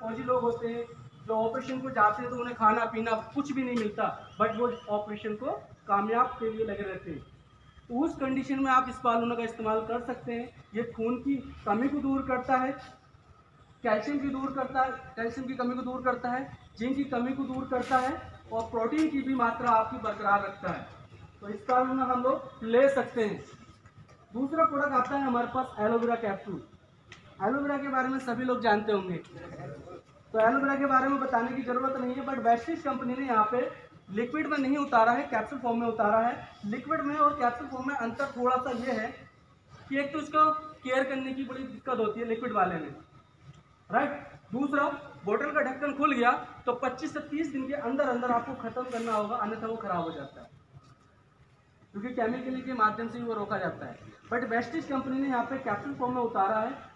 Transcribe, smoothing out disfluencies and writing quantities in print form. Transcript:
फौजी लोग होते हैं जो ऑपरेशन को जाते हैं तो उन्हें खाना पीना कुछ भी नहीं मिलता, बट वो ऑपरेशन को कामयाब के लिए लगे रहते हैं। तो उस कंडीशन में आप स्पालूना का इस्तेमाल कर सकते हैं। ये खून की कमी को दूर करता है, कैल्शियम की कमी को दूर करता है, जिंक की कमी को दूर करता है और प्रोटीन की भी मात्रा आपकी बरकरार रखता है। तो स्पालूना हम लोग ले सकते हैं। दूसरा प्रोडक्ट आता है हमारे पास एलोवेरा कैप्सूल। एलोवेरा के बारे में सभी लोग जानते होंगे, तो एलोवेरा के बारे में बताने की जरूरत नहीं है, बट वेस्टिज कंपनी ने यहाँ पे लिक्विड में नहीं उतारा है, कैप्सूल फॉर्म में उतारा है। लिक्विड में और कैप्सूल फॉर्म में अंतर थोड़ा सा ये है कि एक तो इसको केयर करने की बड़ी दिक्कत होती है लिक्विड वाले में, राइट। दूसरा, बोतल का ढक्कन खुल गया तो 25 से 30 दिन के अंदर अंदर आपको खत्म करना होगा, अन्यथा वो खराब हो जाता है, क्योंकि केमिकल के माध्यम से ही वो रोका जाता है। बट वेस्टिज कंपनी ने यहाँ पे कैप्सूल फॉर्म में उतारा है